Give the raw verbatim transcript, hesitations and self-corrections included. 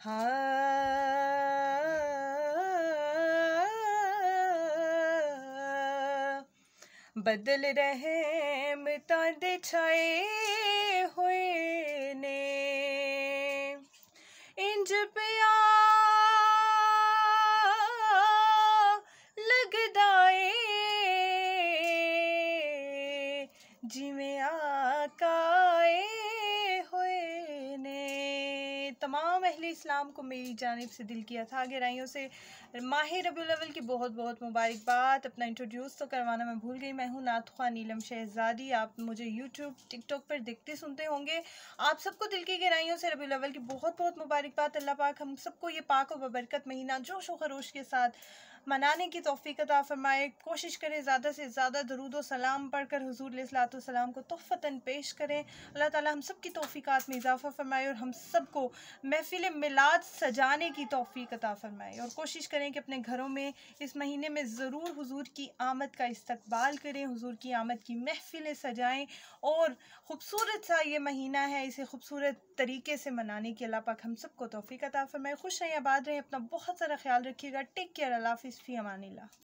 हाँ बदल रहे मिटांदे छाए हुए ने इंज पिया लगदा ए जिवें आकाए हुए ने। तमाम अहले इस्लाम को मेरी जानिब से दिल की अथाह गहराइयों से माह रबीउल अव्वल की बहुत बहुत मुबारकबाद। अपना इंट्रोड्यूस तो करवाना मैं भूल गई। मैं हूँ नात ख्वां नीलम शहजादी। आप मुझे यूट्यूब टिकटॉक पर देखते सुनते होंगे। आप सबको दिल की गहराइयों से रबीउल अव्वल की बहुत बहुत मुबारकबाद। अल्लाह पाक हम सबको ये पाक और बबरकत महीना जोश व खरोश के साथ मनाने की तौफीक अता फरमाए। कोशिश करें ज़्यादा से ज़्यादा दरूद व सलाम पढ़कर हुजूर अलैहिस्सलातु वस्सलाम को तोहफ़तन पेश करें। अल्लाह ताला हम सब की तौफीकात में इजाफ़ा फरमाए और हम सबको महफिल मिलाद सजाने की तौफीक अता फरमाए। और कोशिश करें कि अपने घरों में इस महीने में ज़रूर हुजूर की आमद का इस्तकबाल करें, हुजूर की आमद की महफिलें सजाएं और ख़ूबसूरत सा ये महीना है, इसे खूबसूरत तरीके से मनाने की अल्लाह पाक हम सबको तौफीक अता फरमाए। खुश रहें, आबाद रहें, अपना बहुत सारा ख्याल रखिएगा। टेक केयर, अल्लाह हाफ़िज़, फ़ी अमानिल्लाह।